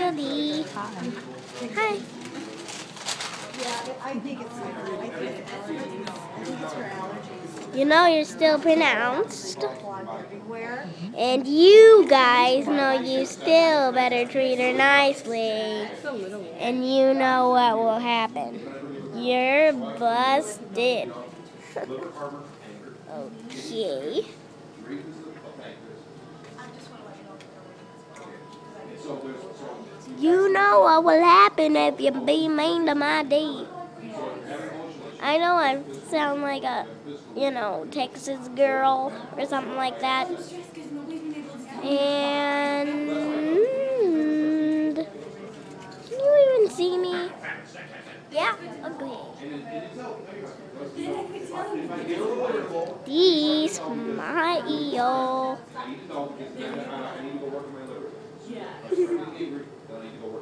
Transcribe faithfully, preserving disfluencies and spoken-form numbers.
Lily. Hi. Hi. Yeah, I think it's I think I think it's her allergies. You know you're still pronounced. Everywhere. And you guys know you still better treat her nicely. And you know what will happen. You're busted. Okay. You know what will happen if you be mean to my date. I know I sound like a, you know, Texas girl or something like that. And can you even see me? Yeah, okay. This my eel.